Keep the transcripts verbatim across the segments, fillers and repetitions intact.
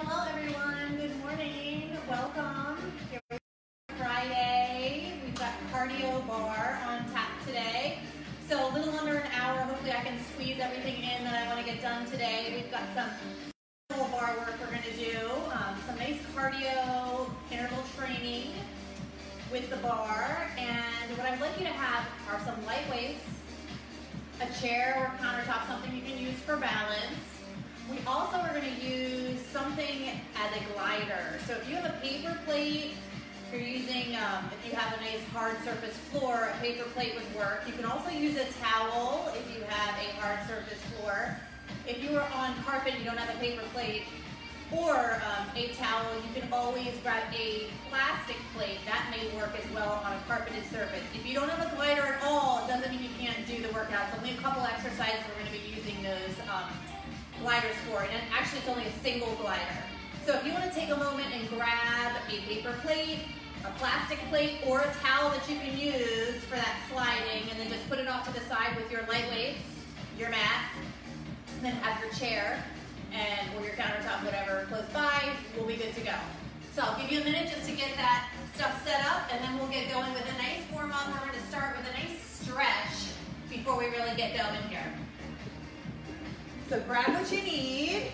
Hello everyone, good morning, welcome. Here we are Friday, we've got cardio bar on tap today. So a little under an hour, hopefully I can squeeze everything in that I want to get done today. We've got some interval bar work we're going to do, um, some nice cardio interval training with the bar. And what I'd like you to have are some light weights, a chair or countertop, something you can use for balance. We also are going to use something as a glider. So if you have a paper plate, if you're using, um, if you have a nice hard surface floor, a paper plate would work. You can also use a towel if you have a hard surface floor. If you are on carpet, you don't have a paper plate or um, a towel, you can always grab a plastic plate. That may work as well on a carpeted surface. If you don't have a glider at all, it doesn't mean you can't do the workout. It's only a couple exercises we're going to be using those um, gliders for, and actually it's only a single glider. So if you want to take a moment and grab a paper plate, a plastic plate, or a towel that you can use for that sliding, and then just put it off to the side with your light weights, your mat, and then have your chair and or your countertop, whatever, close by, we'll be good to go. So I'll give you a minute just to get that stuff set up, and then we'll get going with a nice warm-up. We're going to start with a nice stretch before we really get going here. So grab what you need.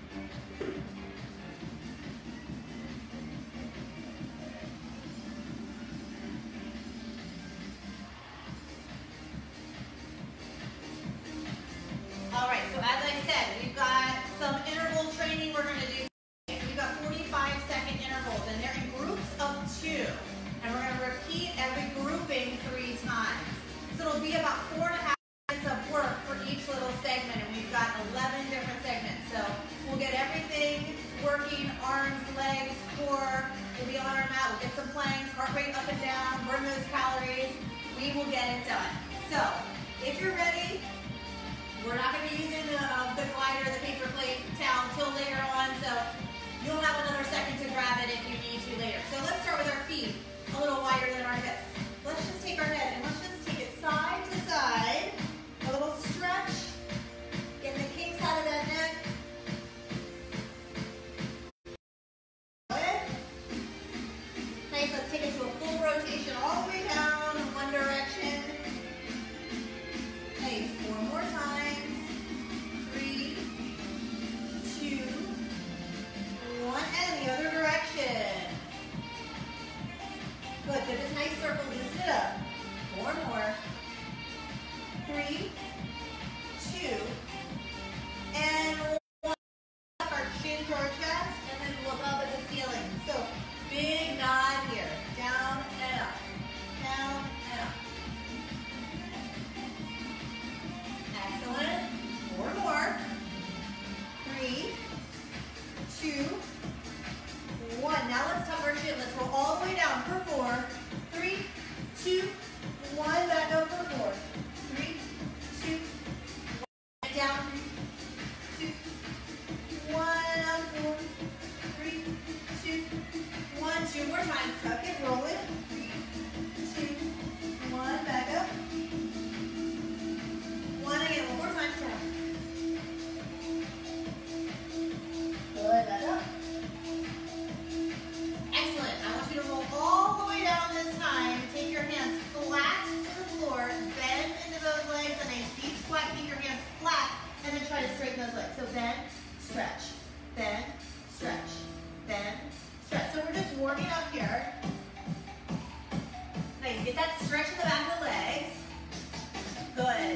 All right, so as I said, we've got some interval training we're going to do. We've got forty-five second intervals, and they're in groups of two. And we're going to repeat every grouping three times. So it'll be about four and a half minutes of work for each little segment, and we've got eleven different segments. So we'll get everything working, arms, legs, core. We'll be on our mat, we'll get some planks, heart rate up and down, burn those calories. We will get it done. So if you're ready, we're not going to be using the, uh, the glider, the paper plate, towel until later on, so you'll have another second to grab it if you need to later. So let's start with our feet, a little wider than our hips. Let's just take our head and let's just take it side to side, a little stretch, get the kinks out of that neck. Good. Nice, let's take it to a full rotation all the way down in one direction. Nice, four more times. Three, two, one, and the other direction. Good, so just nice circle, loosen it up. Four more. Three, two, and one. Our chin to our chest, and then look up at the ceiling. So big nod here, down and up, down and up. Excellent. Four more. Three, two, one. Now let's tuck our chin. Let's roll all the way down for four. Three, two, one. Back up for four. Three, two, one. Down. Two, one. Up four. Three, two, one. Two more times. Tuck it, roll it. Three, two, one. Back up. One again, one more time, down. Good, back up. Excellent. I want you to roll all the way down this time. Take your hands flat to the floor, bend into those legs, and a deep squat. Keep your hands flat, and then try to straighten those legs. So bend, stretch, bend, stretch, bend, stretch. So we're just warming up here. Nice. Get that stretch in the back of the legs. Good.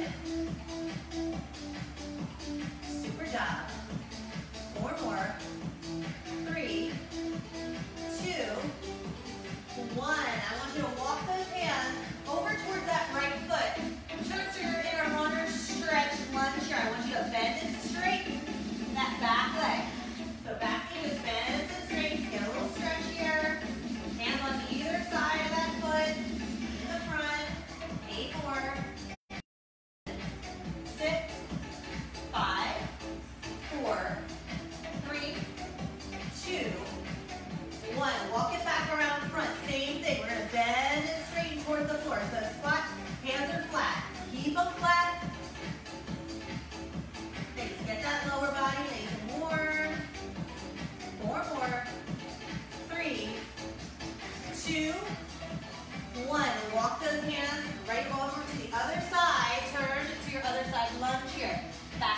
Super job. Four more. Three, two, one. I want you to walk those hands over towards that right foot. Just so you're in our longer stretch lunge here. I want you to bend and straighten that back leg. So back knee, just bend and straighten. Get a little stretch here. Hands on either side of that foot. In the front. Eight more. Six, five,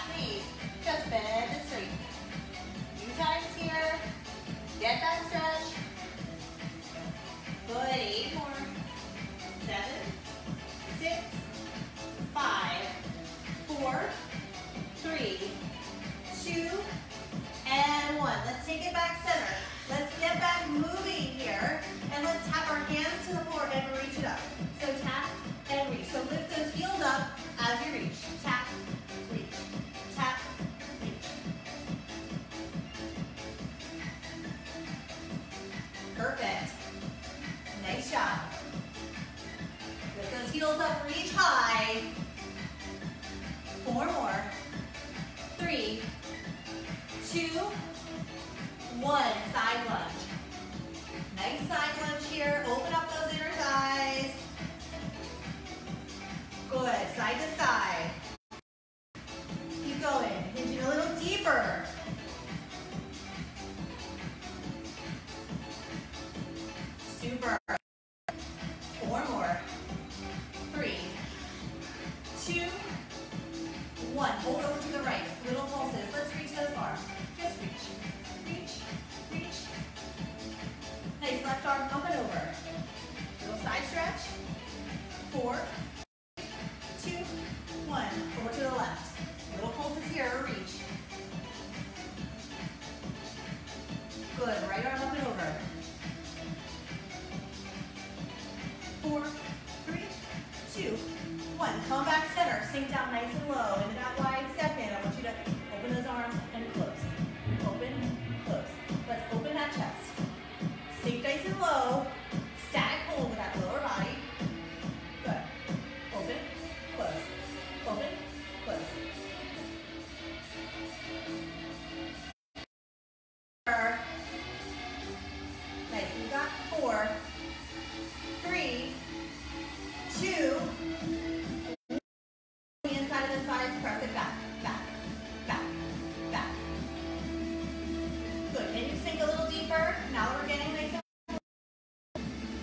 knee. Just bend it straight. Few times here. Get that stretch. Good, eight more. Seven, six, five, four, three, two, and one. Let's take it back center. Let's get back moving here, and let's tap our hands to the floor and reach it up. So tap and reach. So lift those heels up as you reach. Tap, reach, tap, reach. Perfect. Nice job. Lift those heels up, reach high. Four more. Three, two, one. Side lunge. Nice side lunge here. Open up those inner thighs. Good. Side to side. Keep going. Hinging a little deeper. Super. Four more. Three, two, one. Hold over to the right. Little pulses. Let's reach those arms. Just reach. Reach. Reach. Nice. Left arm up and over. Little side stretch. Four, two, one. Over to the left. Little pulses here. Reach. Good. Right arm up and over. Four, three, two, one. Come back center. Sink down nice and low into that wide step in. I want you to open those arms and close. Open, close. Let's open that chest. Sink nice and low. Static hold with that lower body. Good. Open, close. Open, close. Nice. We've got four, three, two, the inside of the thighs, press it back, back, back, back. Good. Can you sink a little deeper? Now we're getting nice and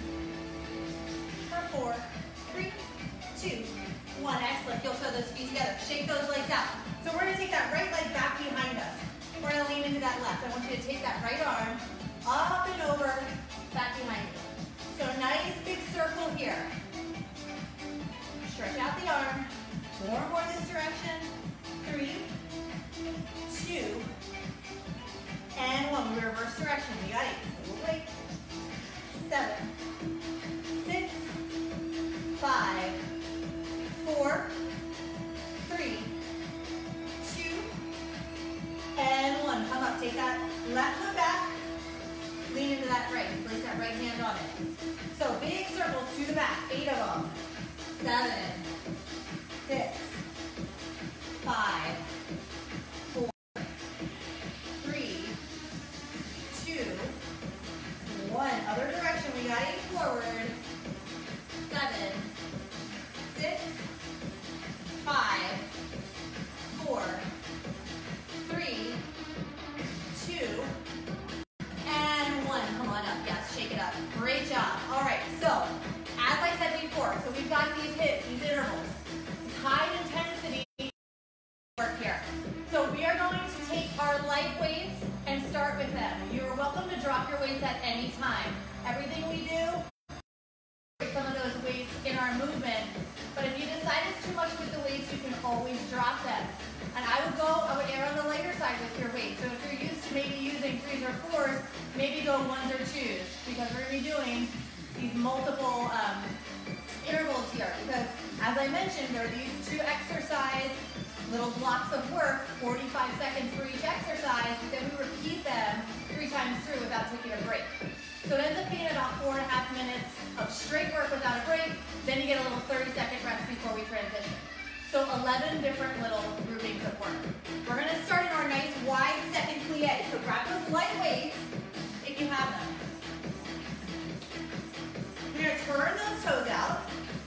for four, three, two, one. Excellent. You'll show those feet together. Shake those legs out. So we're going to take that right leg back behind us. We're going to lean into that left. I want you to take that right arm up and over, back behind you. So nice big circle here. Stretch out the arm. Four more this direction. Three, two, and one. We reverse direction. We got eight. So we'll wait. Seven, six, five, four, three, two, and one. Come up. Take that left foot back. Lean into that right. Place that right hand on it. So big circles to the back. Eight of them. Seven, six, five, four, three, two, one. Other direction. We got eight forward. Seven, six, five, four, three, two, and one. Come on up. Yes, shake it up. Great job. All right. So, as I said before, so we've got these hits, these intervals. High intensity work here. So we are going to take our light weights and start with them. You are welcome to drop your weights at any time. Everything we do, some of those weights in our movement, but if you decide it's too much with the weights, you can always drop them. And I would go, I would err on the lighter side with your weight. So if you're used to maybe using threes or fours, maybe go ones or twos, because we're going to be doing these multiple um, intervals here. Because as I mentioned, there are these two exercise little blocks of work, forty-five seconds for each exercise, but then we repeat them three times through without taking a break. So it ends up being about four and a half minutes of straight work without a break. Then you get a little thirty second rest before we transition. So eleven different little groupings of work. We're going to start in our nice wide second plie. So grab those light weights if you have them. You're going to turn those toes out.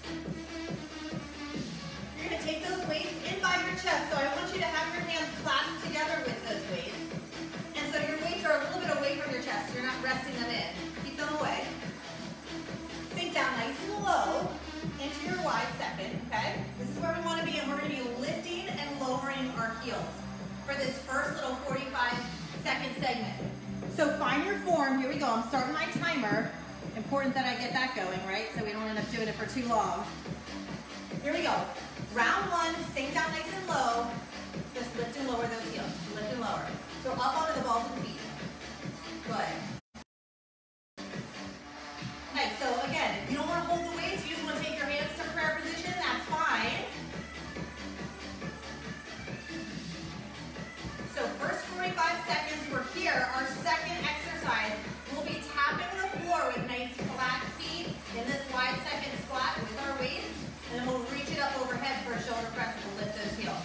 You're going to take those weights in by your chest. So I want you to have your hands clasped together with those weights. And so your weights are a little bit away from your chest. So you're not resting them in. Keep them away. Sink down nice and low into your wide second, okay? This is where we want to be, and we're going to be lifting and lowering our heels. for this first little forty-five second segment. So find your form. Here we go. I'm starting my timer. Important that I get that going, right? So we don't end up doing it for too long. Here we go. Round one, sink down nice and low. Just lift and lower those heels. Lift and lower. So up onto the balls of the feet. Good. Okay, so again, if you don't want to hold the weights, you just want to take your hands to prayer position, that's fine. So first forty-five seconds, we're here. Our second exercise, we'll be tapping the floor with nice flat feet in this wide second squat with our weights, and then we'll reach it up overhead for a shoulder press and we'll lift those heels.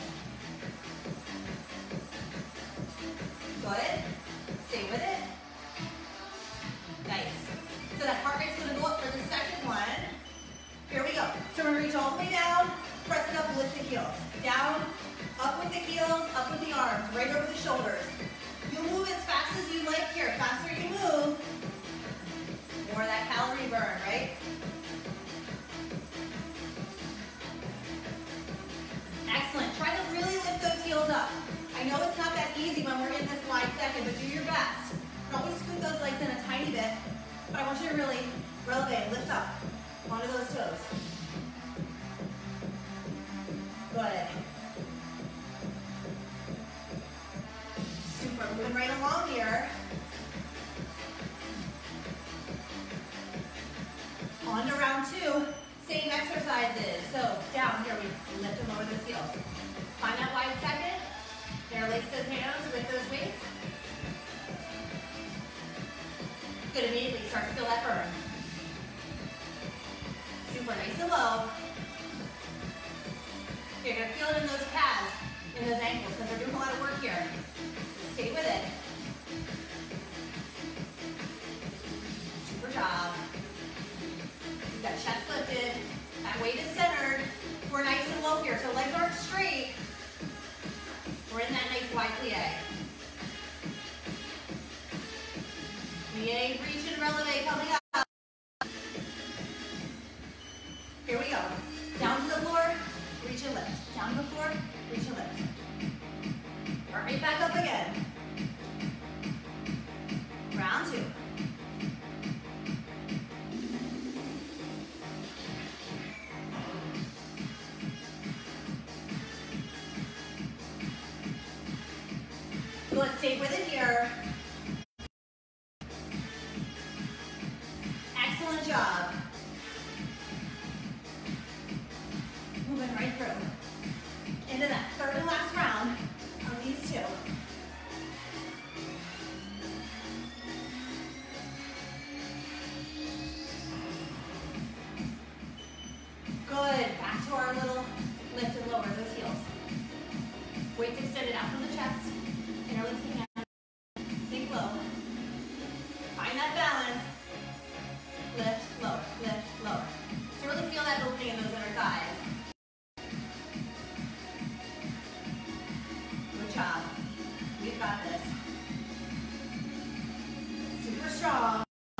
Good. Stay with it. Nice. So that heart rate's going to go up for the second one. Here we go. So we're going to reach all the way down, press it up, lift the heels. Down, up with the heels, up with the arms, right over the shoulders. You move as fast as you like here. The faster you move, more of that calorie burn, right? Excellent. Try to really lift those heels up. I know it's not that easy when we're in this wide second, but do your best. You can always scoot those legs in a tiny bit, but I want you to really relevate, lift up onto those toes. Good. Super. Moving right along here. On to round two. Same exercises. So down here, we lift and lower those heels. Find that wide second. Interlace those hands with those weights. Good. Immediately start to feel that burn. Super nice and low. You're going to feel it in those calves, in those ankles, because we're doing a lot of work here. Stay with it. Super job. You've got chest lifted. That weight is centered. We're nice and low here, so legs aren't straight. We're in that nice wide plie. Plie, reach and releve coming up. Here we go. Down to the floor, reach and lift. Down to the floor, reach and lift. Right back up again. Round two. Good, stay with it here. Excellent job. Moving right through. Into that third and last round of these two. Good, back to our little lift and lower those heels. Weights extended out from the chest. Interlace the hands. Sink low. Find that balance. Lift, lower, lift, lower. So really feel that opening in those inner thighs. Good job. We've got this. Super strong.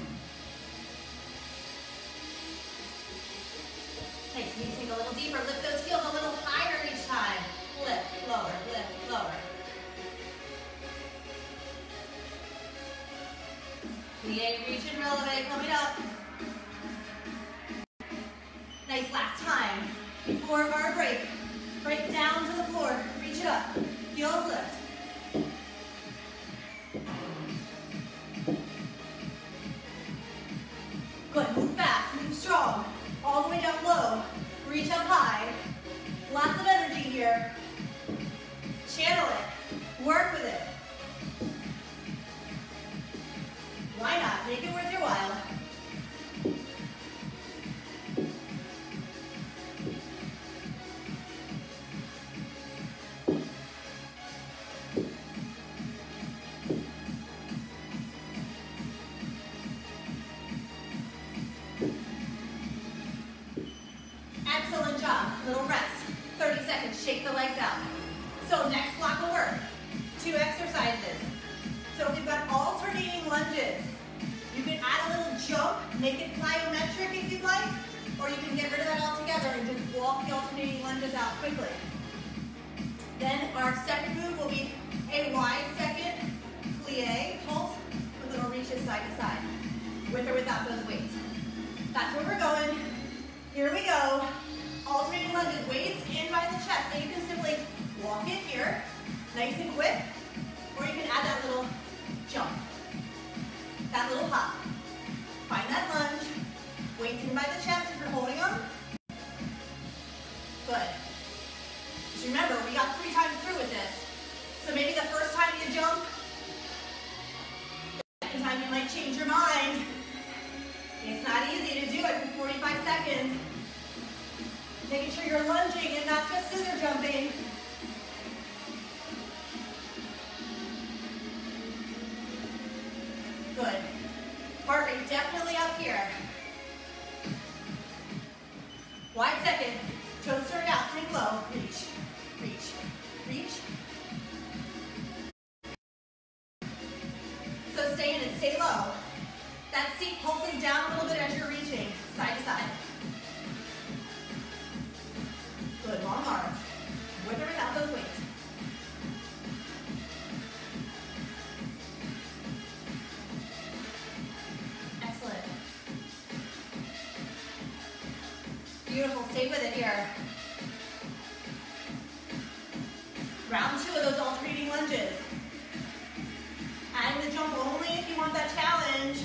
Nice. You can sink a little deeper. Lift those heels a little higher each time. Lift, lower, lift, lower. Plie, reach and releve coming up. Nice, last time. Before our break, right down to the floor, reach it up. Heels lift. Good, move fast, move strong. All the way down low, reach up high. Lots of energy here. Channel it, work with it. Why not? Make it worth your while. Excellent job. Little rest. thirty seconds. Shake the legs out. So next block of work. Two exercises. So we've got alternating lunges. You can add a little jump, make it plyometric if you'd like, or you can get rid of that altogether and just walk the alternating lunges out quickly. Then our second move will be it, or you can add that little jump, that little hop. Find that lunge, weights in by the chest if you're holding them. Good. Just remember, we got three times through with this. So maybe the first time you jump, the second time you might change your mind. It's not easy to do it for forty-five seconds. Making sure you're lunging and not just scissor jumping. Good. Heart rate definitely up here. Wide second. Toes turn out, sink low. Reach, reach, reach. So stay in and stay low. That seat pulses down a little bit as you're reaching, side to side. Good, long arms. With or without those weights. Excellent. Beautiful, stay with it here. Round two of those alternating lunges. Adding the jump only if you want that challenge.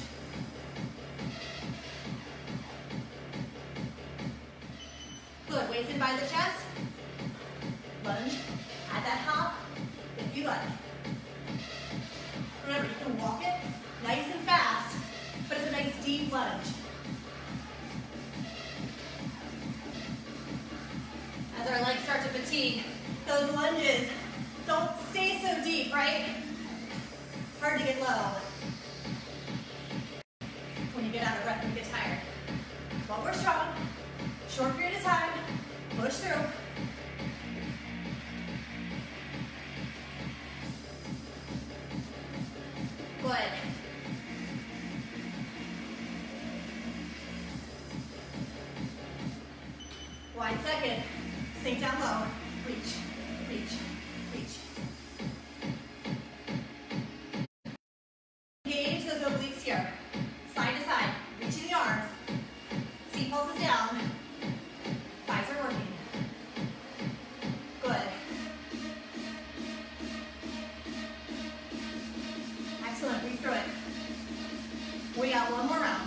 Good, weights in by the chest. Lunge, add that hop if you like. Remember, you can walk it nice and fast, but it's a nice deep lunge. As our legs start to fatigue, those lunges don't stay so deep, right? Hard to get low. When you get out of breath and get tired. But we're strong. Short period of time. Push through. Good. Wide second. Sink down low. Reach, reach, reach. Engage those obliques here. Side to side. Reaching the arms. Seat pulses down. Thighs are working. Good. Excellent. Breathe through it. We got one more round.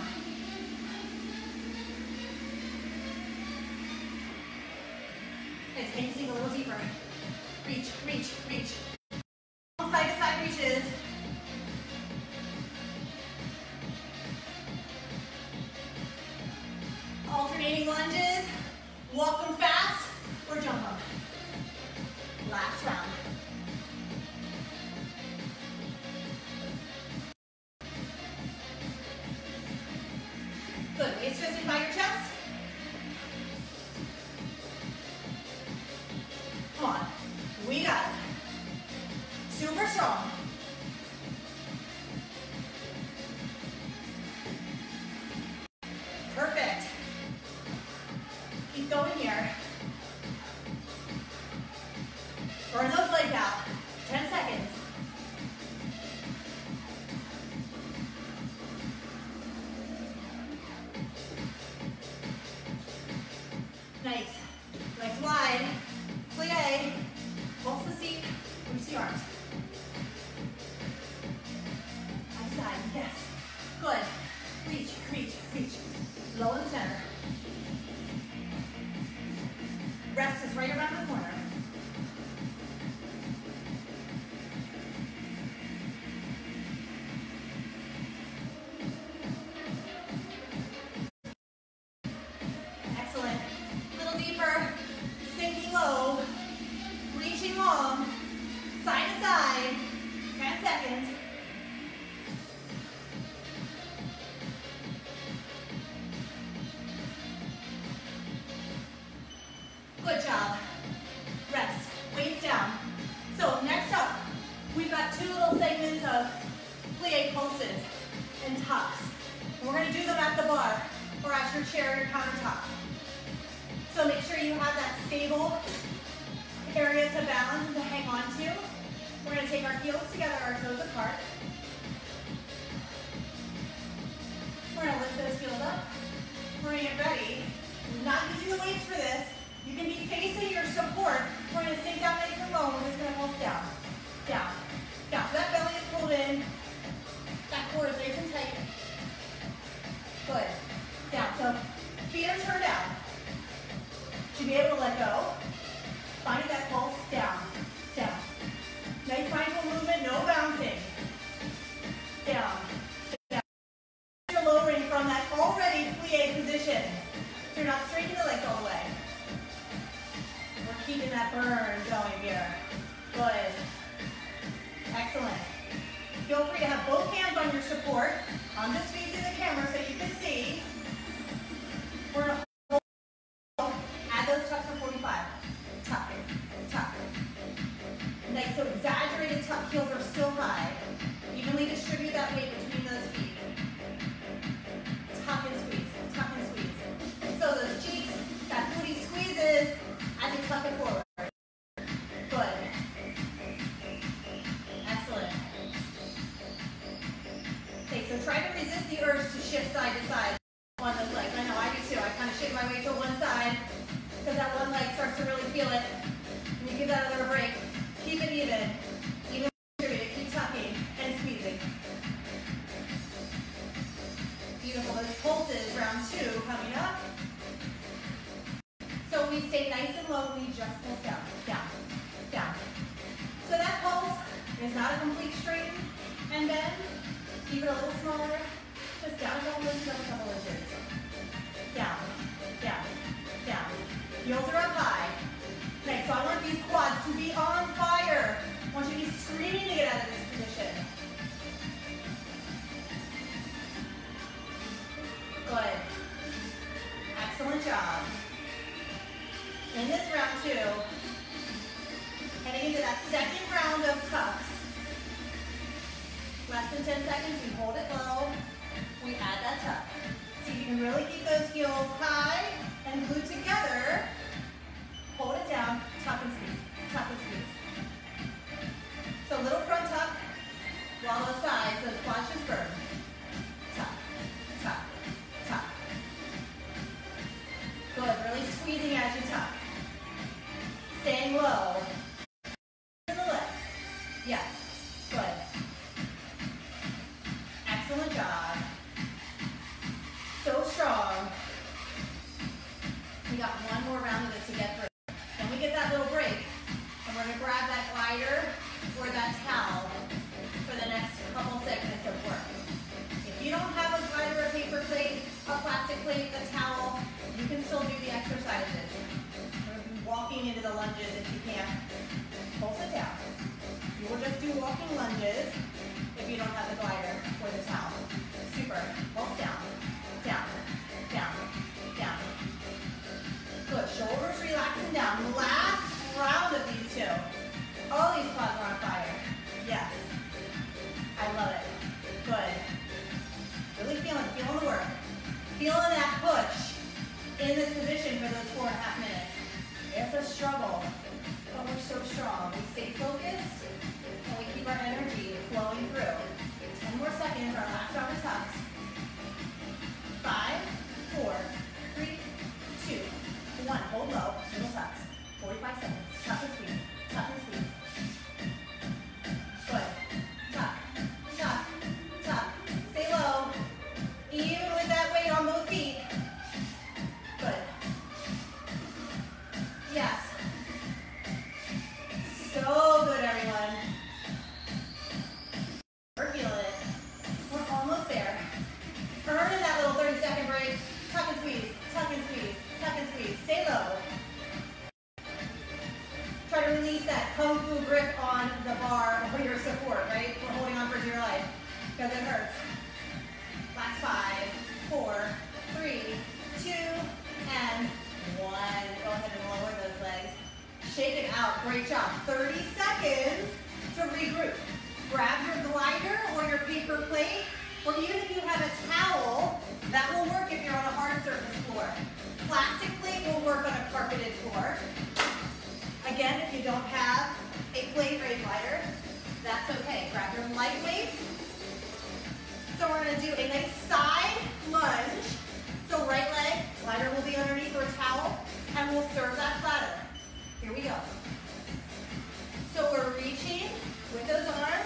Nice. Can you sink a little deeper? Reach, reach, reach. Side to side reaches. Alternating lunges. Walk them fast or jump them. Last round. Good. Weights just in by your chest. Come on. We got it. Super strong. Perfect. Keep going here. Burn those legs out. ten seconds. Nice. Legs wide. Plie. Pulse the seat. Reach the arms. Side side. Yes. Good. Reach, reach, reach. Low in the center. Rest is right around the corner. Excellent. A little deeper. Sinking low. Reaching long. Side to side. ten seconds. Good job. Rest. Weights down. So next up, we've got two little segments of plie pulses and tucks. And we're going to do them at the bar or at your chair or your countertop. So make sure you have that stable area to balance and to hang on to. We're going to take our heels together, our toes apart. We're going to lift those heels up. We're going to get ready. We're not using the weights for this. You can be facing your support. We're going to sink down nice and low. We're just going to pulse down, down, free to have both hands on your support. I'm just facing the camera so you can see. We're going to hold, add those tucks for forty-five. Tuck, tuck. Nice, so exaggerated tuck heels are still high. Evenly distribute that weight between those feet. Tuck and squeeze, tuck and squeeze. So those cheeks, that booty squeezes as you tuck it forward. Good. Excellent. Okay, so try to resist the urge to shift side to side on those legs. I know I do too. I kind of shift my weight to one side because that one leg starts to really feel it. And you give that other a break. Keep it even. Even distribute it. Keep tucking and squeezing. Beautiful. Those pulses, round two coming up. So we stay nice and low. We just pulse down, down, down. So that pulse is not a complete straighten and bend. Keep it a little smaller. Just down a couple inches, up a couple inches. Down, down, down. Heels are up high. Okay, so I want these quads to be on fire. I want you to be screaming to get out of this position. Good. Excellent job. In this round two, heading into that second round of tucks. Less than ten seconds, we hold it low, we add that tuck. So you can really keep those heels high and glued together. Hold it down, tuck and squeeze, tuck and squeeze. So little front tuck, while those sides, those quads just burn. Tuck, tuck, tuck. Good, really squeezing as you tuck. Staying low. To the left. Yes, good. Excellent job. So strong. We got one more round of this to get through. Then we get that little break, and we're going to grab that glider or that towel for the next couple segments of work. If you don't have a glider, a paper plate, a plastic plate, a towel, you can still do the exercises. We're walking into the lunges if you can't. Pulse it down. You will just do walking lunges if you don't have the glider or the towel. Super. Pulse down, down, down, down. Good. Shoulders relaxing down. Last round of these two. All these quads are on fire. Yes. I love it. Good. Really feeling, feeling the work. Feeling that push in this position for those four and a half minutes. It's a struggle, but we're so strong. We stay focused and we keep our energy flowing through. ten more seconds, our last round of tucks. Five, four, three, two, one. Hold low, little tucks. forty-five seconds. Tuck and squeeze. Tuck and squeeze. Good. Tuck, tuck, tuck. Stay low. Even with that weight on both feet. Good. Yes. So good, everyone. We're feeling it. We're almost there. Earning that little thirty second break. Tuck and squeeze, tuck and squeeze, tuck and squeeze. Stay low. Try to release that kung fu grip on the bar for your support, right? We're holding on for dear life because it hurts. Last five, four, three, two, and one. Go ahead and lower those legs. Shake it out. Great job. thirty seconds to regroup. Grab your glider or your paper plate, or even if you have a towel, that will work if you're on a hard surface floor. Plastic plate will work on a carpeted floor. Again, if you don't have a plate or a glider, that's okay. Grab your light weights. So we're going to do a nice side lunge. So right leg, glider will be underneath or towel, and we'll serve that platter. Here we go. So we're reaching with those arms.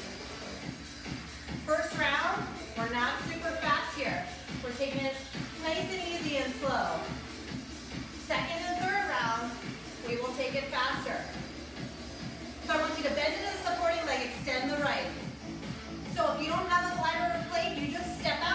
First round, we're not super fast here. We're taking it nice and easy and slow. Second and third round, we will take it faster. So I want you to bend into the supporting leg, extend the right. So if you don't have a glider or plate, you just step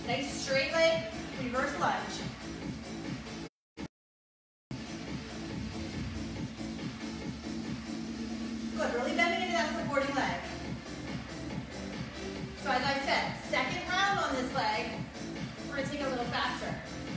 Nice straight leg, reverse lunge. Good, really bending into that supporting leg. So as I said, second round on this leg, we're gonna take it a little faster.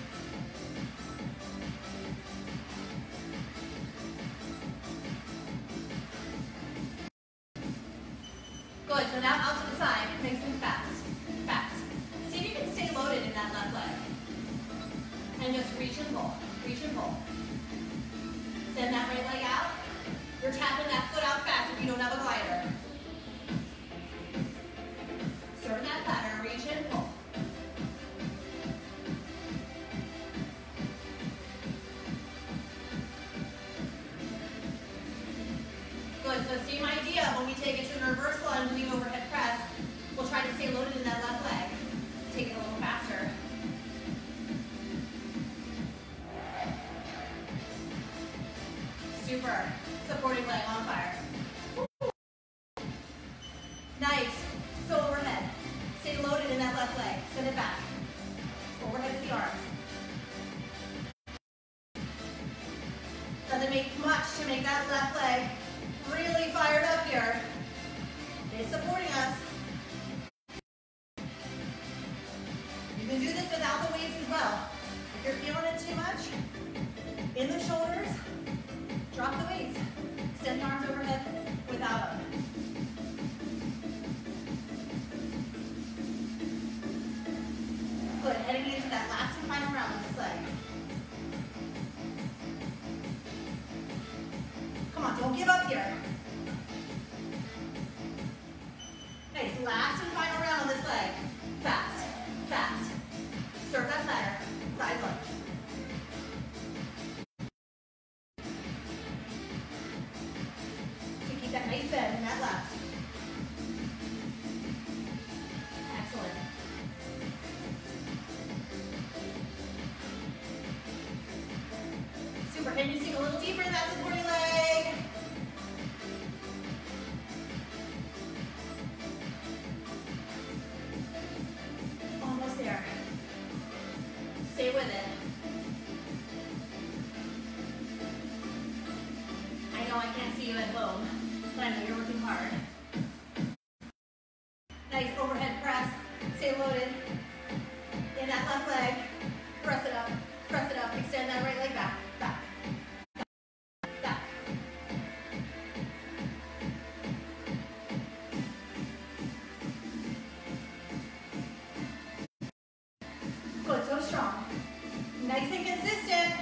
Good, so now out to the side, nice and fast, fast. See if you can stay loaded in that left leg. And just reach and pull, reach and pull. Send that right leg out. You're tapping that foot out fast if you don't have a glider. Start that ladder, reach and pull. Good, so same idea, when we take it to a reverse lunge and the overhead press, we'll try to stay loaded in that left leg. Take it a little faster. Super, supporting leg on fire. Woo. Nice, so overhead. Stay loaded in that left leg, send it back. Overhead with the arms. Doesn't make much to make that left leg really fired up here. It's supporting us. You can do this without the weights as well. If you're feeling it too much, in the shoulders, drop the weights. Extend the arms overhead without them. Good, heading into that last and final round of this leg. Come on, don't give up here. Nice, last and final round on this leg. Fast, fast. Start that ladder, side lunge. So keep that nice bend in that left. Excellent. Super, can you sink a little deeper in that supporting leg? Almost there. Stay with it. I know I can't see you at home, but I know you're working hard. Nice overhead press. Stay loaded. In that left leg. Press it up. Press it up. Extend that right leg back. Back. Back. Good, so strong. Nice and consistent.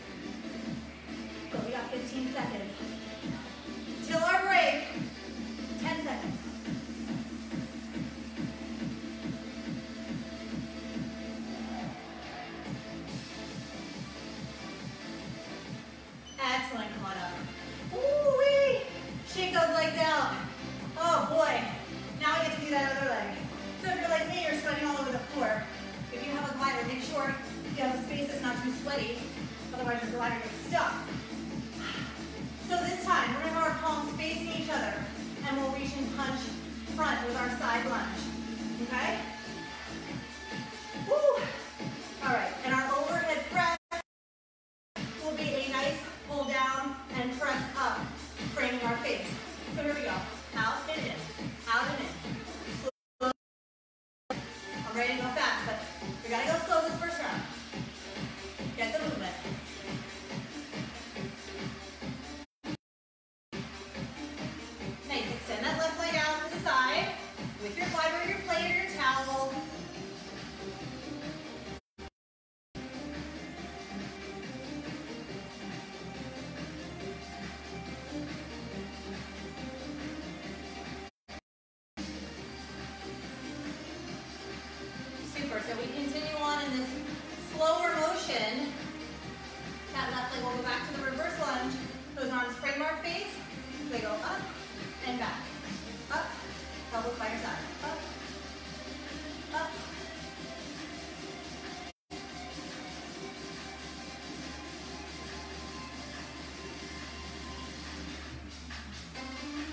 Good, we got fifteen seconds. Till our break.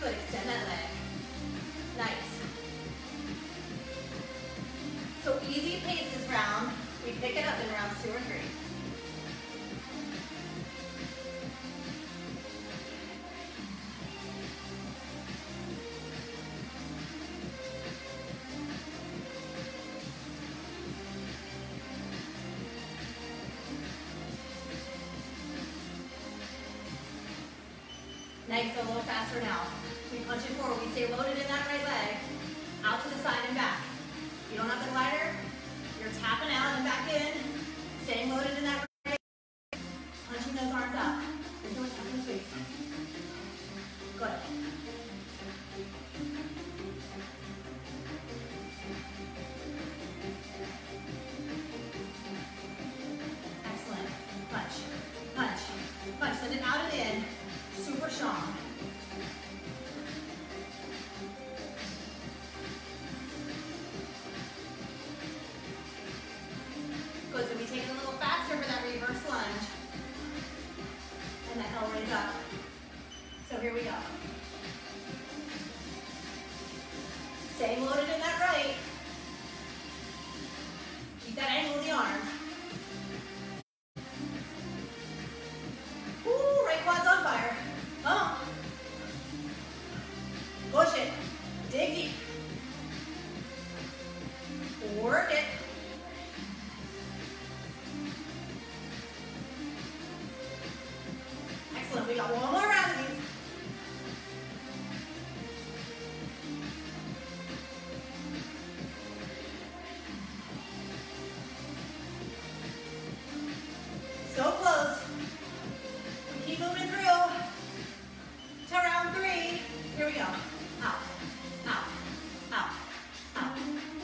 Good, extend that leg. Nice. So easy pace this round. We pick it up in rounds two or three. Nice, a little faster now. We punch it forward. We stay loaded in that right leg. Out to the side and back. You don't have the glider. You're tapping out and back in. Staying loaded in that right leg. Punching those arms up. You're doing something sweet. Good. Excellent. Punch. Punch. Punch. Send it out and in. Super strong. Good, so we take it a little faster for that reverse lunge. And that L raise up. So here we go. Staying loaded in that right. Keep that angle of the arms. Ooh, right quad's on fire. Come on. Push it. Dig deep. Work it. Excellent. We got one more round of these. So close. Keep moving through to round three. Here we go. Out, out, out, out.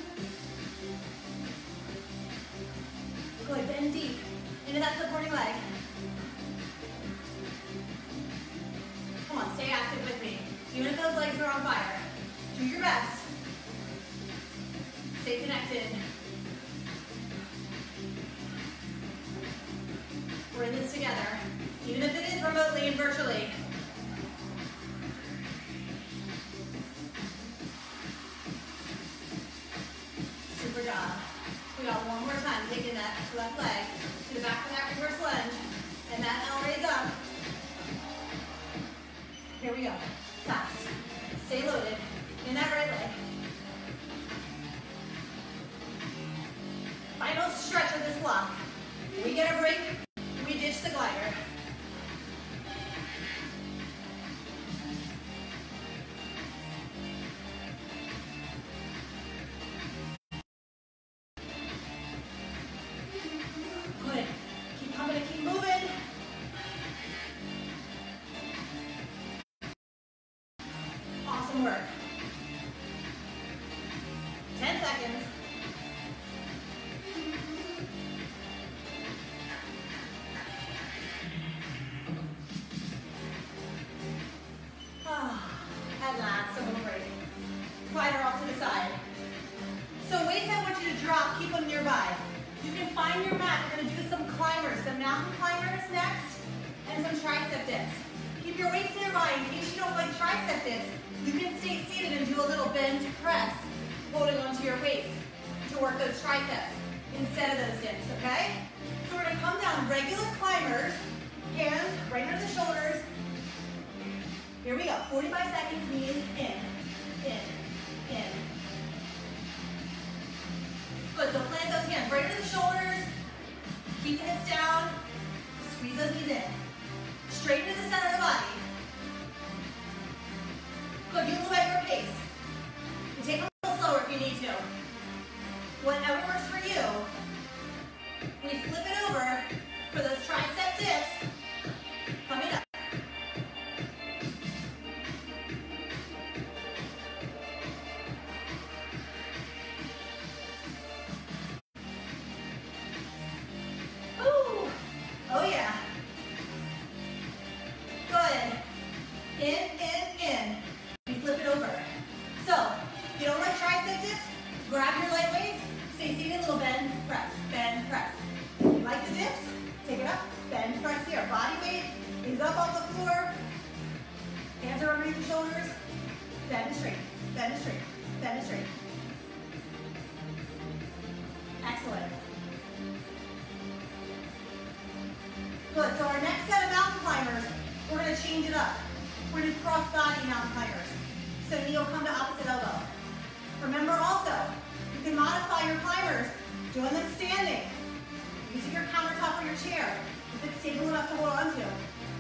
Good, bend deep into that supporting leg. Come on, stay active with me. Even if those legs are on fire, do your best. Stay connected. We're in this together. Even if it is remotely and virtually. Super job. We got one more time, taking that left leg to the back of that reverse lunge, and that L raise up. Here we go. Fast. Stay loaded in that right leg. Final stretch of this block. We get a break. We ditch the glider. Good. Keep pumping, keep moving. Awesome work. ten seconds. At last, a little break. Glider off to the side. So weights I want you to drop, keep them nearby. You can find your mat. We're going to do some climbers, some mountain climbers next, and some tricep dips. Keep your weights nearby in case you don't like tricep dips. You can stay seated and do a little bend press, holding onto your weights to work those triceps instead of those dips, okay? So we're going to come down regular climbers, hands right under the shoulders. Here we go, forty-five seconds, knees in, in, in. Good, so plant those hands right under the shoulders, keep the hips down, squeeze those knees in. Straight into the center of the body. Good, you move at your pace. You take a little slower if you need to. Whatever works for you. We flip it over for those tricep dips. Coming up. Ooh. Oh yeah. Good. In, in, in. We flip it over. So, if you don't like tricep dips, grab your light weights, stay seated, little bend, press, bend, press. If you like the dips, take it up, bend, press here. Body weight is up off the floor. Hands are underneath the shoulders. Bend and straighten, bend and straighten, bend and straighten. Excellent. Good, so our next set of mountain climbers, we're gonna change it up. We're gonna do cross body mountain climbers. So knee will come to opposite elbow. Remember also, you can modify your climbers, doing them standing, using your countertop or your chair, if it's stable enough to hold on to.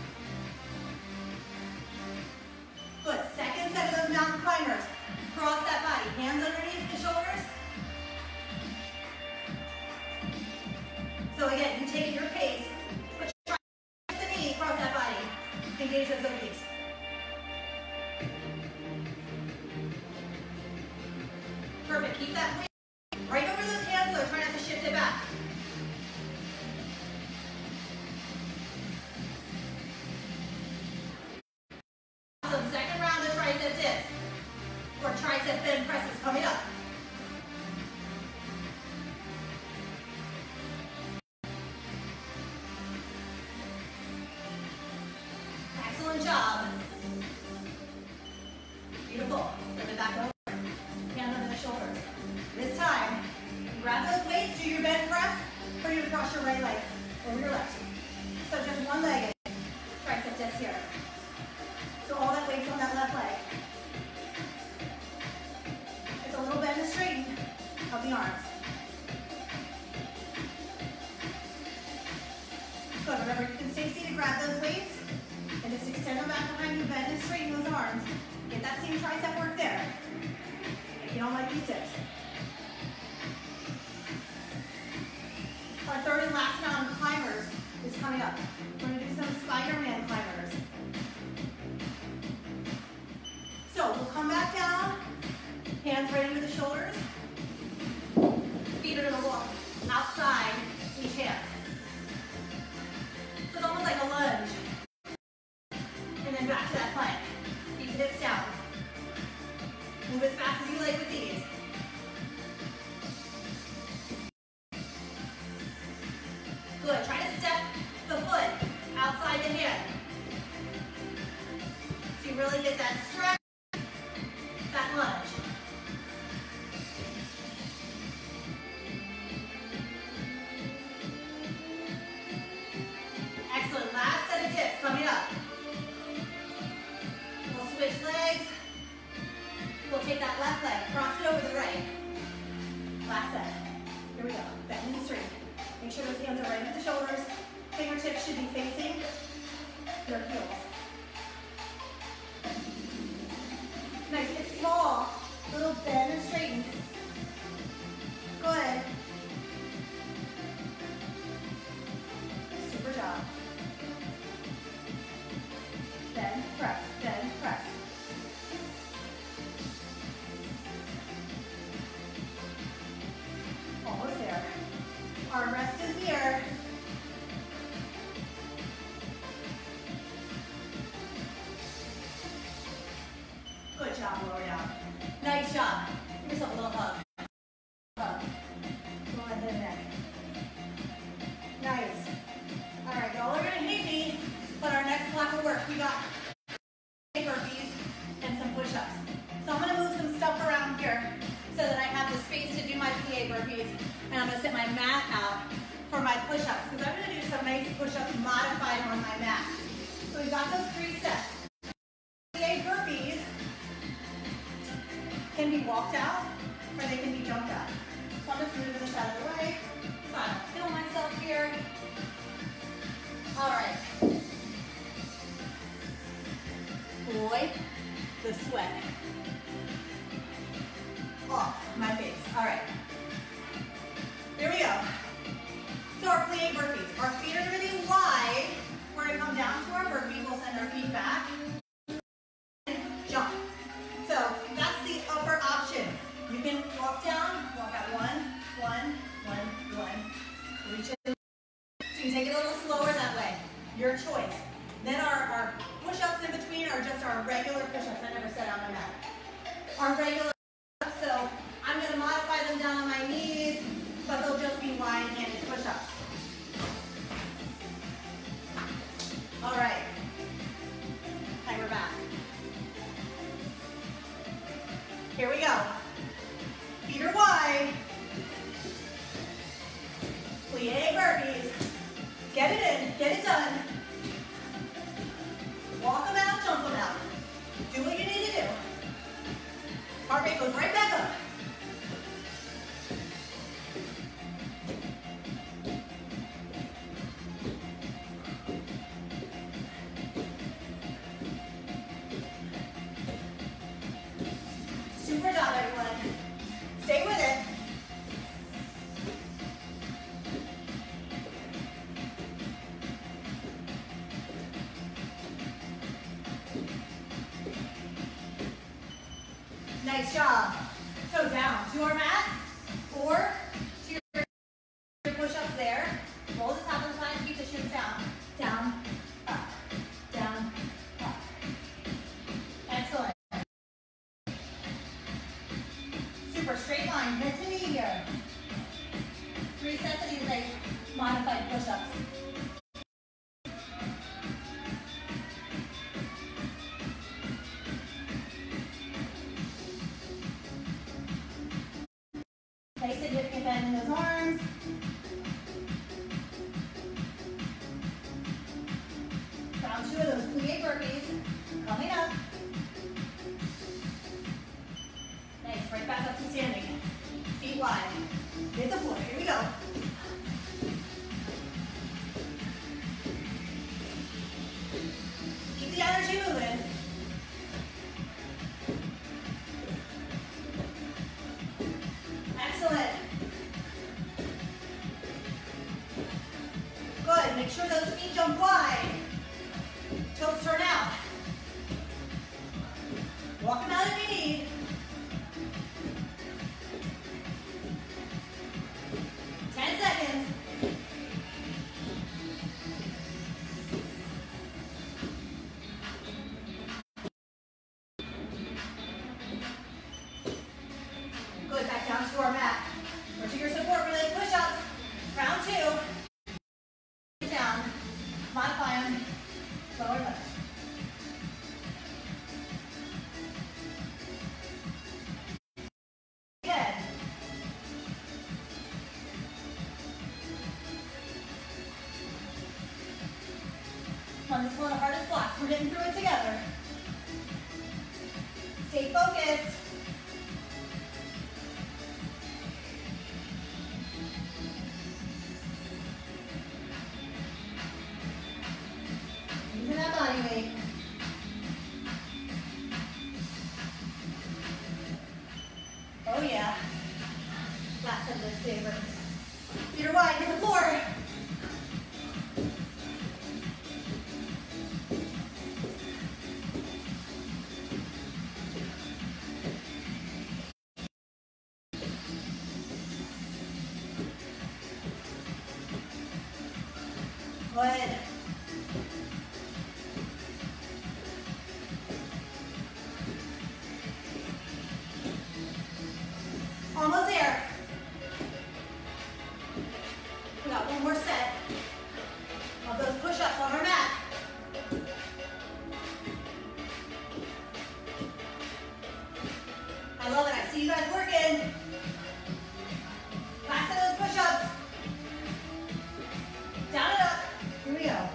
Good, second set of those mountain climbers. Cross that body, hands underneath the shoulders. So again, you take at your pace, but try the knee, cross that body, engage those obliques. Perfect, keep that weight right over those hands though, try not to shift it back. Awesome, second round of tricep dips, or tricep bend presses coming up. Excellent job. Beautiful, bring it back over. Hand under the shoulders. This time, grab those weights, do your bend press, bring it across your right leg over your left. So just one leg, tricep dips here. So all that weight's on that left leg. It's a little bend and straighten of the arms. Good, remember you can stay seated, grab those weights, and just extend them back behind you, bend and straighten those arms. Get that same tricep work there. If you don't like these dips. Our third and last round of climbers is coming up. We're going to do some Spider-Man climbers. So we'll come back down, hands right into the shoulders. Feet are going to walk outside each hand. So it's almost like a lunge. And then back to that plank. Keep the hips down. Move as fast as you like with these. Good, try to step the foot outside the hand. So you really get that stretch, that lunge. Excellent, last set of dips coming up. We'll switch legs. We'll take that left leg, cross it over the right. Last set. Here we go. Bend and straight. Make sure those hands are right at the shoulders. Fingertips should be facing your heels. Nice. It's small. Little bend and straighten. Good. Super job. Bend, press, bend, press. Almost there. Arm rest is here. Good job, lower down. Nice job. Give yourself a little hug. Hug. Go ahead and neck. Nice. All right, y'all are gonna hate me, but our next block of work, we got burpees and some push-ups. So I'm gonna move some stuff around here so that I have the space to do my P A burpees, and I'm gonna set my mat out for my push-ups, because I'm gonna do some nice push-ups modified on my mat. So we've got those three steps. P A burpees can be walked out, or they can be jumped out. So I'm just moving this out of the way, so I don't kill myself here. All right. Wipe the sweat off my face. All right. Here we go. So our plie burpees. Our feet are going to be wide. We're going to come down to our burpee. We'll send our feet back. And jump. So that's the upper option. You can walk down, walk out one, one, one, one. Reach it. So you take it a little slower that way. Your choice. Then our, our push-ups in between are just our regular push-ups. I never said on my mat. Our regular push-ups, so I'm going to modify them down on my knees, but they'll just be wide-handed push-ups. All right. Okay, we're back. Here we go. Feet are wide. Plie burpees. Get it in, get it done. Walk them out, jump them out. Do what you need to do. Heart rate goes right back up. Super job, everyone. Stay with it. Nice job. So down to our mat or to your push-ups there. Roll the top of the spine, keep the shins down. Down, up, down, up. Excellent. Super straight line, head to knee here. Three sets of these nice modified push-ups. Nice significant bend in those arms. Round two of those plie burpees coming up. Nice, right back up to standing. Feet wide. Hit the floor, here we go. Keep the energy moving. Excellent. Good, make sure those feet jump wide. Toes turn out. Walk them out if you need. ten seconds. Good, back down to our mat. Or to your support for those push-ups. Round two. Down. Modify them. Lower lift. Good. On this one, the hardest block. We're getting through it together. Stay focused. Using that body weight. Oh yeah. Last set of those favors. Feet are wide, hit the floor. Good. Almost there. We got one more set of those push-ups on our mat. I love it. I see you guys working. Last set of those push-ups. Down and up. Here we go.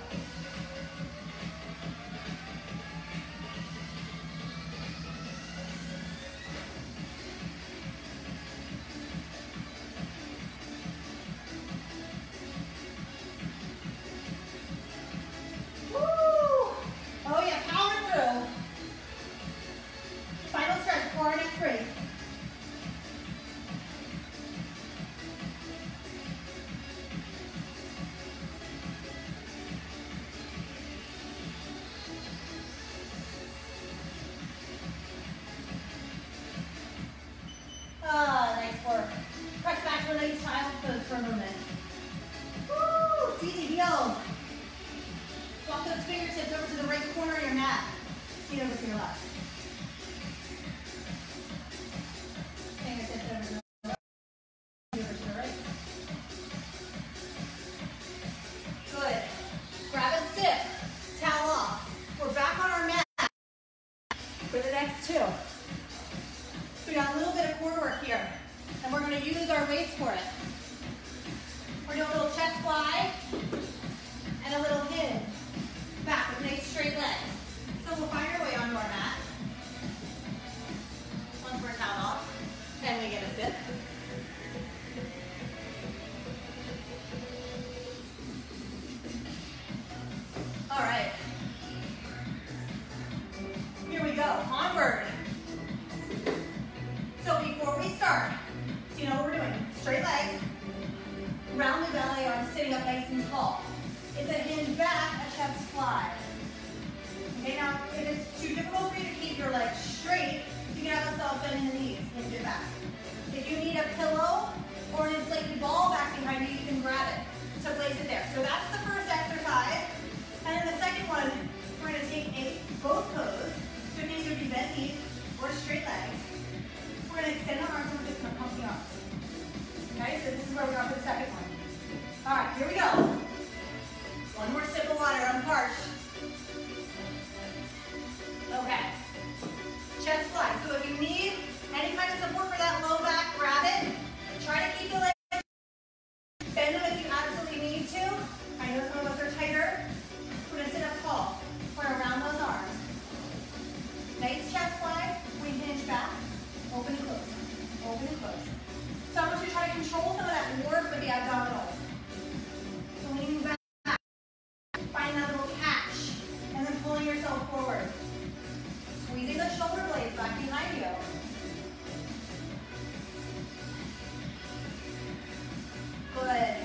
Woo! Oh yeah, power through. Final stretch before our next break. Ah, nice work. Press back to a nice child's pose for a moment. Woo! Easy heels. Walk those fingertips over to the right corner of your mat. Feet over to your left. Fingertips over to the left. Feet over to the right. Good. Grab a stick. Towel off. We're back on our mat for the next two. we got a little bit of core work here, and we're going to use our weights for it. We're doing a little chest fly and a little hinge back with nice straight legs. So we'll find our way onto our mat. Once we're toweled off, and we get a sit. All right. Here we go, onward. So before we start, so you know what we're doing, straight legs, round the belly, arms sitting up nice and tall. It's a hinge back, a chest fly. Okay, now if it's too difficult for you to keep your legs straight, you can have a soft bend in the knees, hinge it back. If you need a pillow or an inflated ball back behind you, you can grab it. So place it there. So that's the first exercise. And then the second one, we're going to take a boat pose. So it can either be bent knees or straight legs. We're going to extend our arms and we're just going to pump the arms. Okay, so this is where we are for the second one. All right, here we go. One more sip of water, I'm parched. Okay. Chest fly. So if you need any kind of support for that low back, grab it. Try to keep the legs. Bend them if you absolutely need to. I know some of us are tighter. We're going to sit up tall. We're going to round those arms. Nice chest fly. We hinge back. Open and close. Open and close. So I want you to try to control some of that work with the abdominals. So leaning back. Find that little catch. And then pulling yourself forward. Squeezing the shoulder blades back behind you. Good.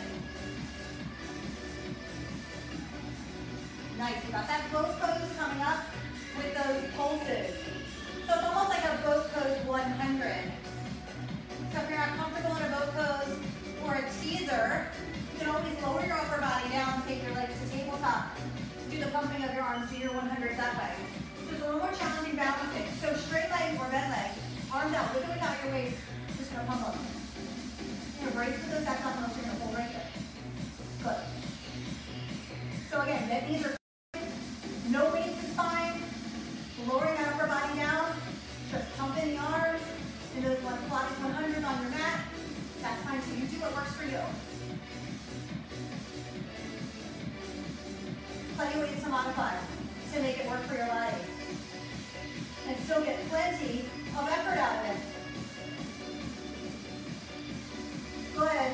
Nice. We got that boat pose coming up with those pulses. So it's almost like a boat pose one hundred. So if you're not comfortable in a boat pose or a teaser, you can always lower your upper body down, take your legs to tabletop, do the pumping of your arms, do your one hundred that way. So it's a little more challenging balancing. So straight legs or bent legs, arms out, with or without your waist, just gonna pump them. You're gonna brace for those abdominals, you're gonna hold right there. Good. So again, bent knees are no waist is fine. Lowering that upper body down, just pump in the arms, and those one Pilates one hundred on your mat. That's fine too. You do what works for you. Plenty of ways to modify to make it work for your body. And still get plenty of effort out of it. Good.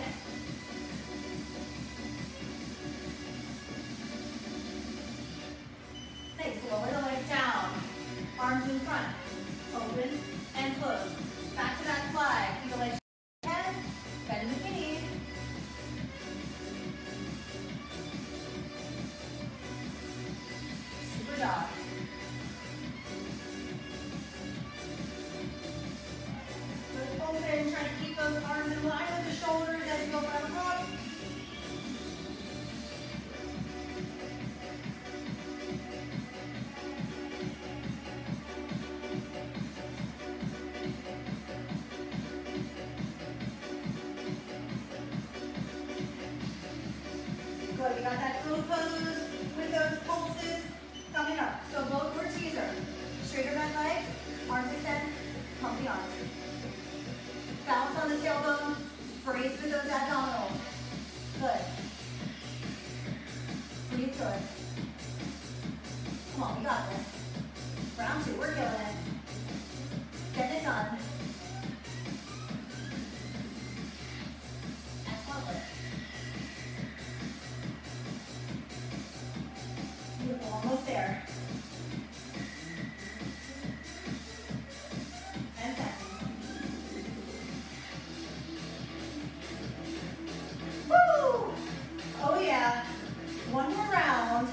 Nice. Lower the legs down. Arms in front. Open and close. Back to that fly. Keep the legs ahead. Bend in the knees. Super job. Good. Open. Try to keep those arms in line with the shoulders as you go from up. Good, we got that boat pose with those pulses coming up. So boat or teaser. Straighter bent legs, arms extend, pump the arms. Balance on the tailbone, brace with those abdominals. Good. Breathe good. Come on, we got this. Round two, we're killing it. Get it done. Excellent work. Beautiful, almost there. ten seconds. Woo! Oh yeah. One more round.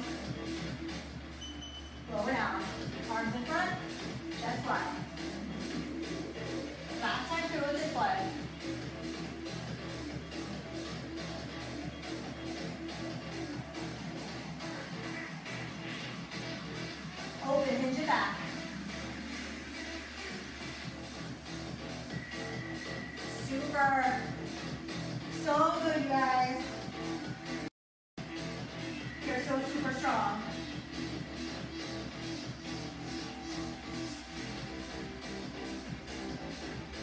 Lower down. Arms in front. Chest fly. Last time through with this leg. Open, hinge it back. Super. So good, you guys. You're so super strong.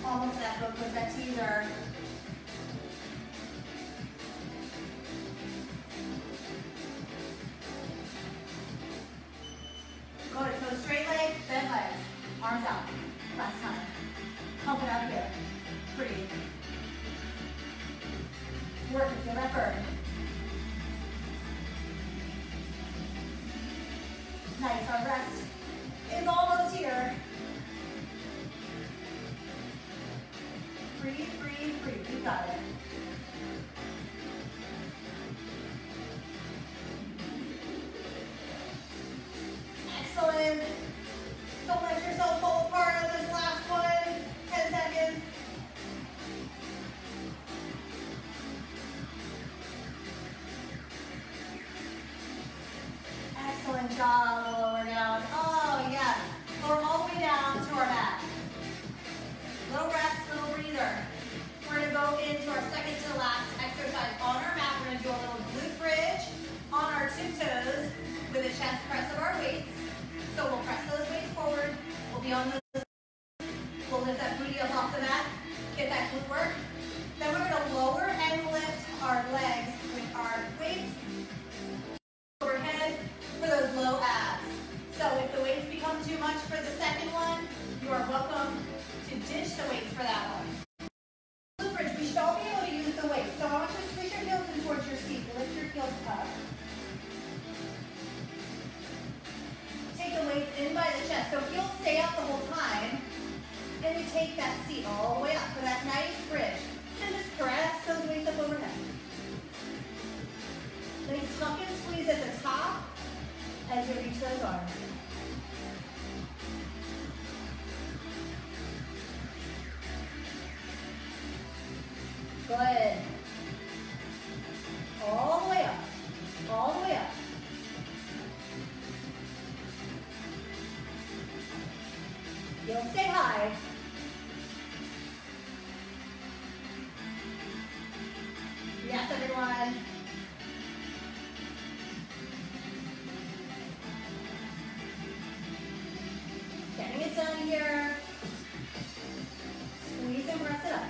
almost that book with that teaser. Good, so straight legs, bent legs, arms out. Last time. Pump it up here. Breathe. Work it, feel that burn. Nice, our rest is almost here. Breathe, breathe, breathe. You got it. Excellent. Don't let yourself fall apart on this last one. ten seconds. Excellent job. Lower down. Oh, yes. Lower all the way down to our mat. Little rest, little breather. We're going to go into our second to last exercise on our mat. We're going to do a little glute bridge on our tiptoes with a chest press of our weights. So we'll press those weights forward. We'll be on the, we'll lift that booty up off the mat, get that glute work. Then we're going to lower and lift our legs with our weights overhead for those low abs. So if the weights become too much for the second one, you are welcome to ditch the weights for that one. Glute bridge, we should all be able to use the weights. So I want you to push your heels in towards your seat. Lift your heels up. Take the weights in by the chest. So heels stay up the whole time. And we take that seat all the way up for that nice bridge. And just press those weights up overhead. Nice tuck and squeeze at the top as you reach those arms. Good. All the way up. All the way up. You'll stay high. Yes, everyone. Getting it done here. Squeeze and press it up.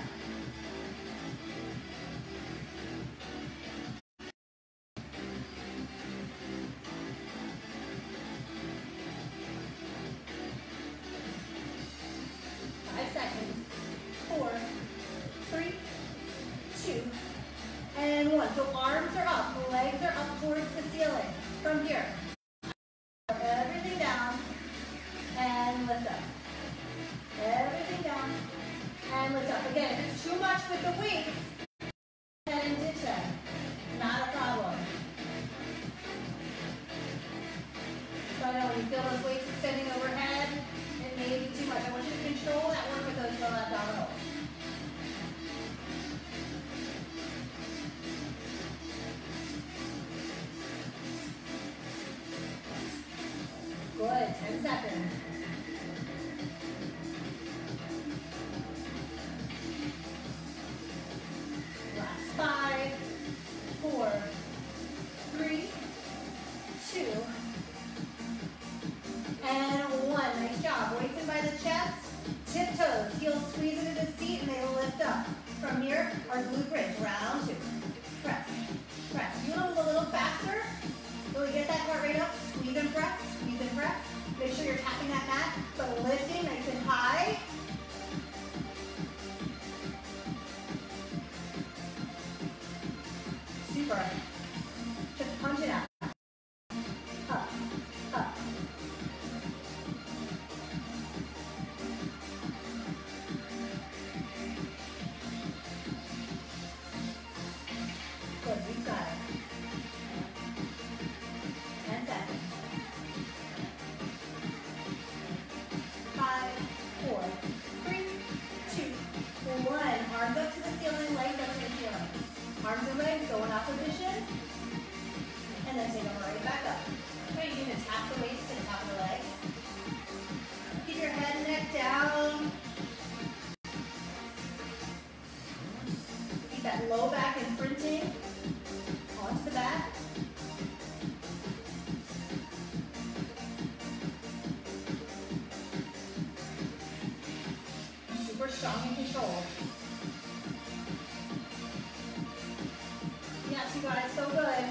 Five seconds. Four, three, two, and one. So arms are up, legs are up towards the ceiling. From here. Everything down and lift up. Everything down and lift up. Again, if it's too much with the weights, go ahead and ditch them. Not a problem. So I know when you feel those weights extending overhead, it may be too much. I want you to control that work with those little abdominals. Good, ten seconds. Last five, four, three, two, and one. Nice job. Weights in by the chest, tiptoes, heels squeeze into the seat, and they will lift up. From here, our glute bridge, round two. Press, press. You want to move a little faster? Really get that heart rate up, squeeze and press, squeeze and press. Make sure you're tapping that mat, but lifting nice and high. Super. Just punch it out. Up, up. strong and controlled. Yes, you got it, so good.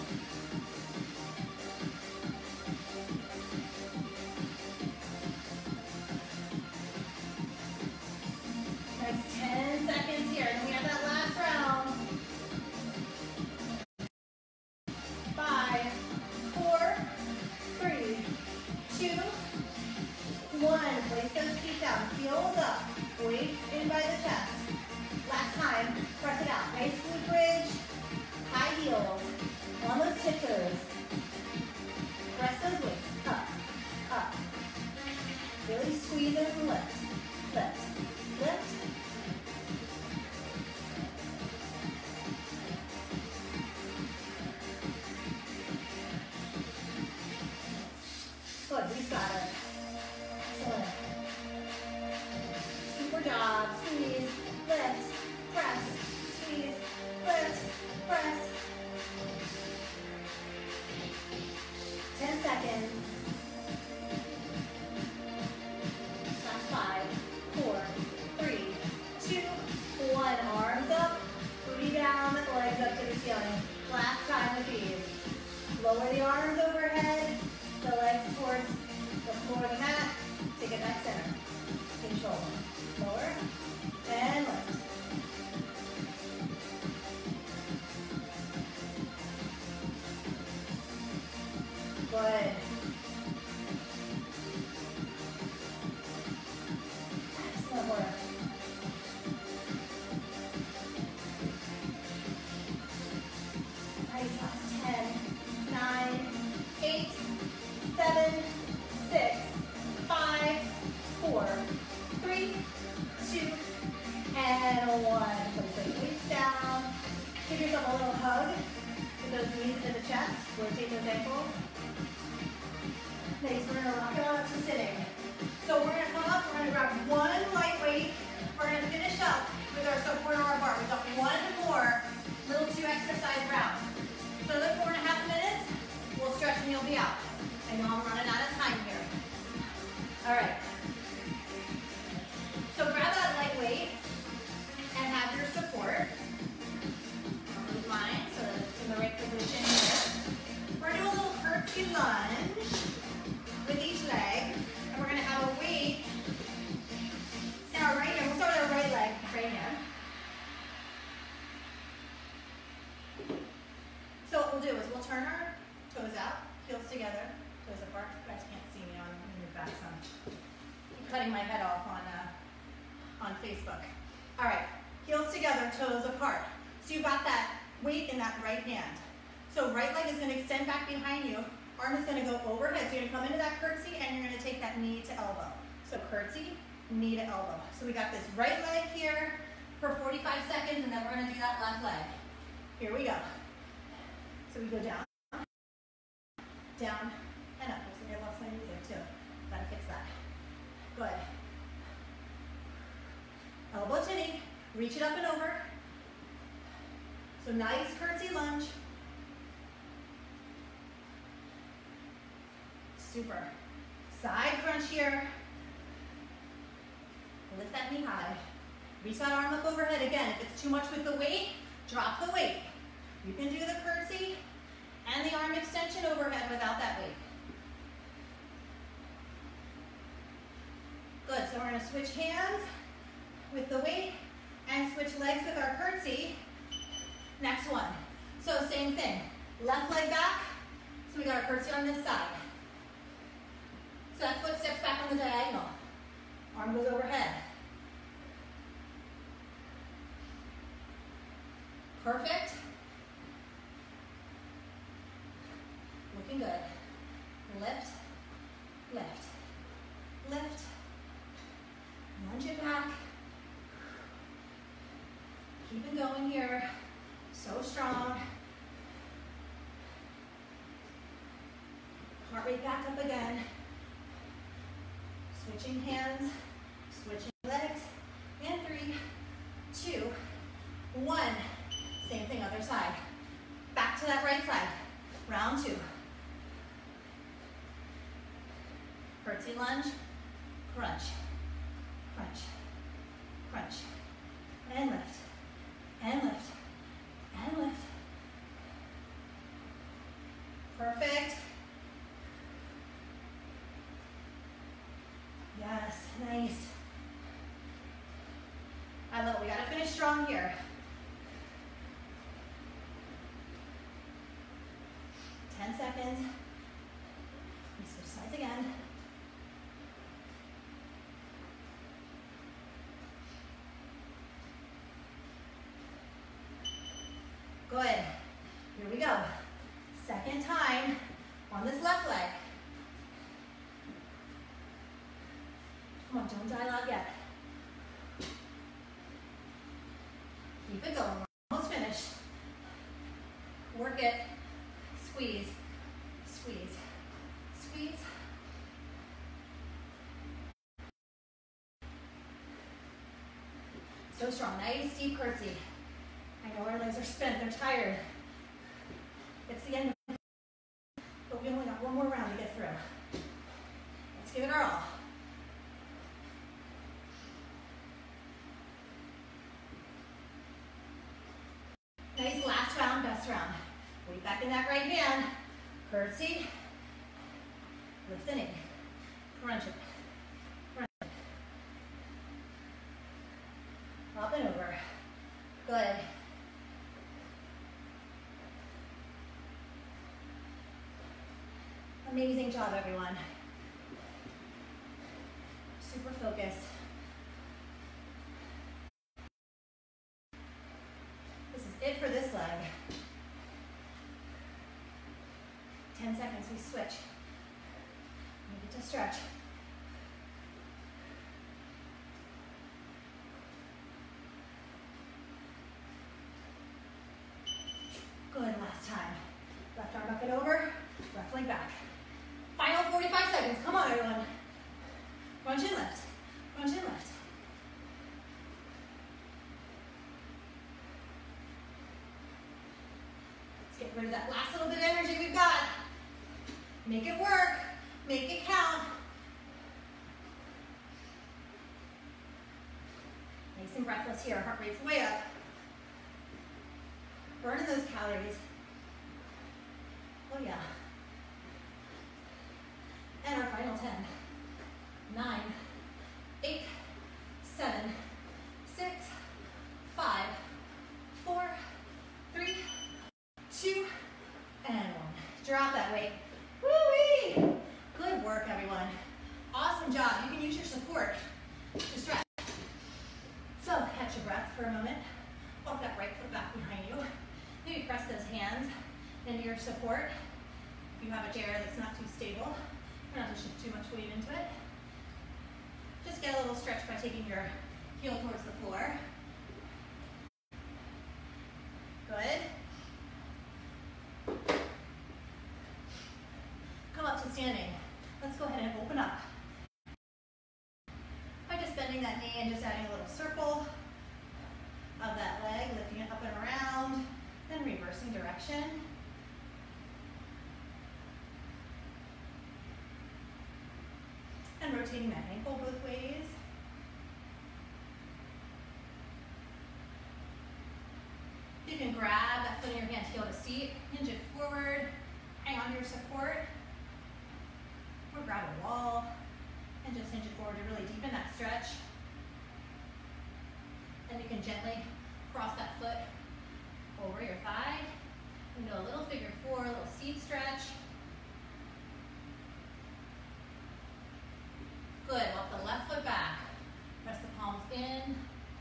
Next ten seconds here, and we have that last round. Five, four, three, two, one. Place those feet down, heels up, weights in by the chest. Last time, press it out. Nice glute bridge, high heels, on those tiptoes. Press those weights, up, up. Really squeeze it and lift, lift, lift. Good, we've got it. Excellent. Super job. Squeeze, lift, press, squeeze, lift, press. Ten seconds. Last five, four, three, two, one. Arms up, booty down, legs up to the ceiling. Last time with these. Lower the arms overhead. The legs towards the floor of the mat. Take it back center. Control. Lower and lift. Good. Excellent work. Nice. Last ten, nine, eight, seven, six, five, four, three, two, and one. Place those weights down. Give yourself a little hug with those knees into the chest. Rotate those ankles. Next, we're gonna rock it on up to sitting. So we're gonna come up, we're gonna grab one light weight. We're gonna finish up with our support on our bar. We've got one more little two exercise round. So another four and a half minutes, we'll stretch and you'll be out. I know I'm running out of time here. All right. So grab that light weight and have your support. I'll move mine so that it's in the right position here. We're gonna do a little curtsy lunge with each leg, and we're gonna have a weight in our right hand. We'll start with our right leg, right hand. So what we'll do is we'll turn our toes out, heels together, toes apart. You guys can't see me on your back, so I'm cutting my head off on uh, on Facebook. All right, heels together, toes apart. So you've got that weight in that right hand. So right leg is going to extend back behind you. Arm is going to go overhead. So you're going to come into that curtsy and you're going to take that knee to elbow. So curtsy, knee to elbow. So we got this right leg here for forty-five seconds, and then we're going to do that left leg. Here we go. So we go down, down, and up. Looks like I lost my music too. Gotta fix that. Good. Elbow to knee. Reach it up and over. So nice curtsy lunge. Super. Side crunch here. Lift that knee high. Reach that arm up overhead. Again, if it's too much with the weight, drop the weight. You can do the curtsy and the arm extension overhead without that weight. Good, so we're gonna switch hands with the weight and switch legs with our curtsy. Next one. So same thing. Left leg back. So we got our curtsy on this side. So that foot steps back on the diagonal. Arm goes overhead. Perfect. Looking good. Lift, lift, lift. Lunge it back. Keep it going here. So strong. Heart rate back up again. Switching hands, switching legs. And three, two, one. Same thing, other side. Back to that right side. Round two. Curtsy lunge, crunch, crunch, I love it. We gotta finish strong here. ten seconds. We switch sides again. Good. Here we go. Second time on this left leg. Come on, don't dial out yet. Keep it going. We're almost finished. Work it. Squeeze. Squeeze. Squeeze. So strong. Nice deep curtsy. I know our legs are spent. They're tired. It's the end of it. But we only got one more round to get through. Let's give it our all. Nice last round, best round. Weight back in that right hand. Curtsy. Lift the knee. Crunch it. Crunch it. Up and over. Good. Amazing job, everyone. Super focused. This is it for this leg. ten seconds, we switch. Need it to stretch. Good, last time. Left arm up and over, left leg back. Final forty-five seconds, come on everyone. Crunch and lift, crunch and lift. Let's get rid of that last little bit of energy we've got. Make it work, make it count. Nice and breathless here, heart rate's way up. Burning those calories. Oh yeah. And our final ten. Nine, eight, seven, six, five, four, three, two, and one. Drop that weight. Woo-wee! Good work, everyone. Awesome job. You can use your support to stretch. So catch your breath for a moment. Walk that right foot back behind you. Maybe press those hands into your support. If you have a chair that's not too stable, try not to shift too much weight into it. Just get a little stretch by taking your heel towards the floor. Good. Come up to standing. Let's go ahead and open up. By just bending that knee and just adding a little circle of that leg, lifting it up and around, then reversing direction. And rotating that ankle both ways. You can grab that foot in your hand to heel to seat, hinge it forward, hang on to your support, or grab a wall and just hinge it forward to really deepen that stretch. And you can gently cross that foot over your thigh and do a little figure four, a little seat stretch. Good, walk the left foot back. Press the palms in.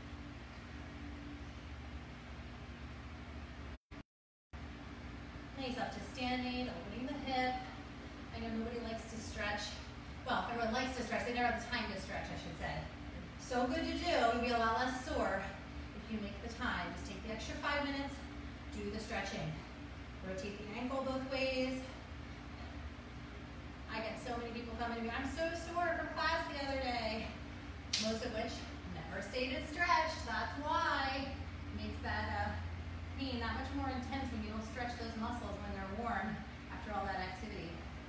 Knees up to standing, opening the hip. I know nobody likes to stretch. Well, everyone likes to stretch, they never have the time to stretch, I should say. So good to do, you'll be a lot less sore if you make the time. Just take the extra five minutes, do the stretching. Rotate the ankle both ways. I get so many people coming to me, I'm so sore from class the other day. Most of which never stayed at stretch. That's why. It makes that uh, pain that much more intense when you don't stretch those muscles when they're warm after all that activity.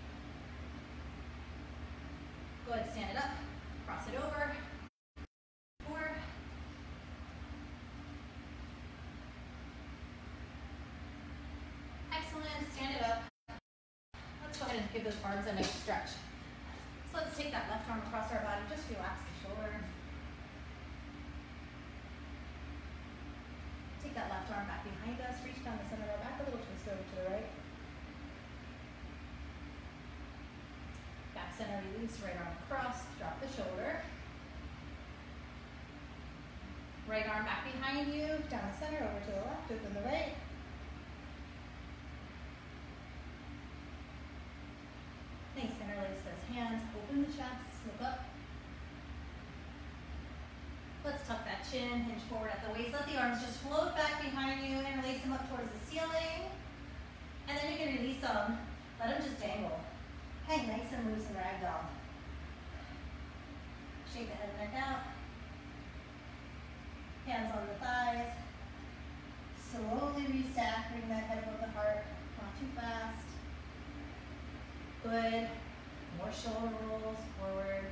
Go ahead, stand it up, cross it over. Four. Excellent, stand it up. Let's go ahead and give those arms a nice stretch. So let's take that left arm across our body, just relax the shoulder. back behind us. Reach down the center of our back, a little twist over to the right. Back center release, right arm across, drop the shoulder. Right arm back behind you, down the center, over to the left, open the right. Nice, interlace those hands, open the chest, look up. Let's tuck that chin, hinge forward at the waist. Let the arms just float back behind you, interlace them up towards the ceiling. And then you can release them, let them just dangle. Hang nice and loose and ragdoll. Shake the head and neck out. Hands on the thighs. Slowly restack, bring that head above the heart, not too fast. Good. More shoulder rolls forward.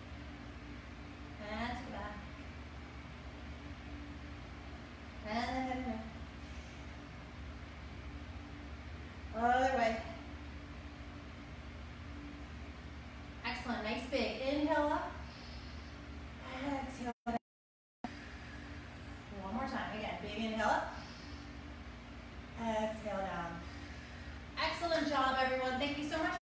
And to the back. And the head and neck. Other way. Excellent. Nice big inhale up. Exhale down. One more time. Again, big inhale up. Exhale down. Excellent job, everyone. Thank you so much